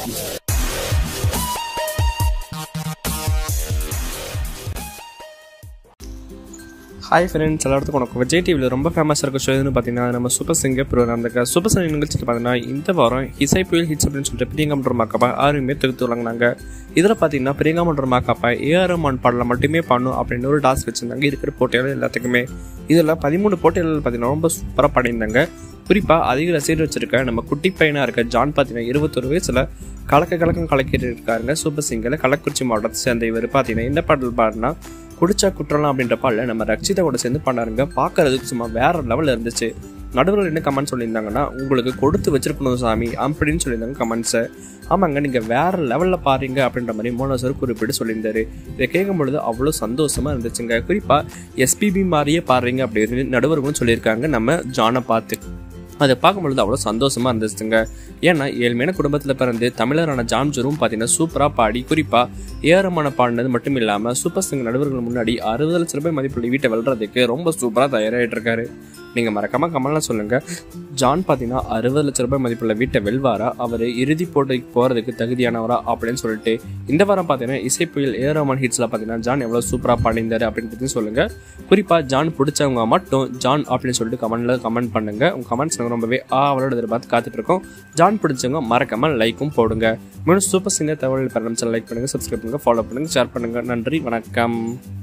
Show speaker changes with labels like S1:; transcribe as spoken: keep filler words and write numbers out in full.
S1: Hi friends, எல்லாத்துக்கும் உனக்கு விஜய் டிவியில் ரொம்ப ஃபேமஸாக இருக்க ஷோ எதுன்னு பார்த்தீங்கன்னா நம்ம சூப்பர் சிங்கர் ப்ரோக்ராம். அந்த சூப்பர் சிங்கர் நிகழ்ச்சிக்கு பார்த்தீங்கன்னா இந்த வாரம் இசை புயல் ஹிட்ஸ் அப்படின்னு சொல்லிட்டு பிரியங்கா மற்றும் மாக்காப்பா ஆறுமே தொகுத்து வழங்கினாங்க. இதில் பார்த்தீங்கன்னா பிரியங்கா மற்றும் மாக்காப்பா ஏஆர் ரஹ்மான் பாடல மட்டுமே பண்ணும் அப்படின்னு ஒரு டாஸ்க் வச்சுருந்தாங்க இருக்கிற போட்டியாளர் எல்லாத்துக்குமே. இதில் பதிமூணு போட்டியாளர்கள் பார்த்தீங்கன்னா ரொம்ப சூப்பராக பாடியிருந்தாங்க. குறிப்பாக அதிக ரசிகர் வச்சிருக்க நம்ம குட்டி பையனாக இருக்க ஜான் பார்த்தீங்கன்னா இருபத்தொரு வயசில் கலக்க கலக்கம் கலக்கிட்டு இருக்காருங்க. சூப்பர் சிங்கரில் கள்ளக்குறிச்சி மாவட்டத்தை சேர்ந்த இவர் பார்த்தீங்கன்னா இந்த பாடல் பாடினா குடிச்சா குற்றலாம் அப்படின்ற பாடல நம்ம ரக்ஷிதா கூட சேர்ந்து பண்ணாருங்க. பார்க்கறதுக்கு சும்மா வேற லெவலில் இருந்துச்சு. நடுவர்கள் என்ன கமெண்ட் சொல்லியிருந்தாங்கன்னா, உங்களுக்கு கொடுத்து வச்சிருக்கணும் சாமி அப்படின்னு சொல்லியிருந்தாங்க கமெண்ட்ஸை. ஆமாங்க, நீங்கள் வேற லெவலில் பாருங்க அப்படின்ற மாதிரி மோனோசர் குறிப்பிட்டு சொல்லியிருந்தாரு. இதை கேட்கும் பொழுது அவ்வளோ சந்தோஷமா இருந்துச்சுங்க. குறிப்பாக எஸ்பிபி மாதிரியே பாடுறீங்க அப்படின்னு நடுவர்களும் சொல்லியிருக்காங்க நம்ம ஜானை பார்த்து. அதை பார்க்கும்பொழுது அவ்வளோ சந்தோஷமாக இருந்துச்சுங்க. ஏன்னா ஏழ்மையான குடும்பத்தில் பிறந்து தமிழரான ஜான் ஜெரோம் பார்த்தீங்கன்னா சூப்பராக பாடி குறிப்பாக ஏஆர்மான பாடினது மட்டும் இல்லாமல் சூப்பர் சிங்கர் நடுவர்கள் முன்னாடி அறுபது லட்ச ரூபாய் மதிப்புள்ள வீட்டை வெல்றதுக்கு ரொம்ப சூப்பராக தயாராகிட்டு இருக்காரு. நீங்கள் மறக்காம கமெண்ட்லாம் சொல்லுங்கள், ஜான் பார்த்தீங்கன்னா அறுபது லட்ச ரூபாய் மதிப்புள்ள வீட்டை வெல்வாரா, அவர் இறுதி போட்டிக்கு போகிறதுக்கு தகுதியானவரா அப்படின்னு சொல்லிட்டு இந்த வாரம் பார்த்தீங்கன்னா இசை புயல் ஏஆர் ரஹ்மான் ஹிட்ஸில் பார்த்தீங்கன்னா ஜான் எவ்வளோ சூப்பராக பாடிந்தார் அப்படின்னு பற்றி சொல்லுங்கள். குறிப்பாக ஜான் பிடிச்சவங்க மட்டும் ஜான் அப்படின்னு சொல்லிட்டு கமெண்ட்டில் கமெண்ட் பண்ணுங்கள். உங்கள் கமெண்ட்ஸ் நாங்கள் ரொம்பவே ஆவலோட எதிர்பார்த்து காத்துட்ருக்கோம். ஜான் பிடிச்சவங்க மறக்காமல் லைக்கும் போடுங்க. மேலும் சூப்பர் சிங்கர் தகவல் பெற லைக் பண்ணுங்கள், சப்ஸ்கிரைப் பண்ணுங்கள், ஃபாலோ பண்ணுங்கள், ஷேர் பண்ணுங்கள். நன்றி, வணக்கம்.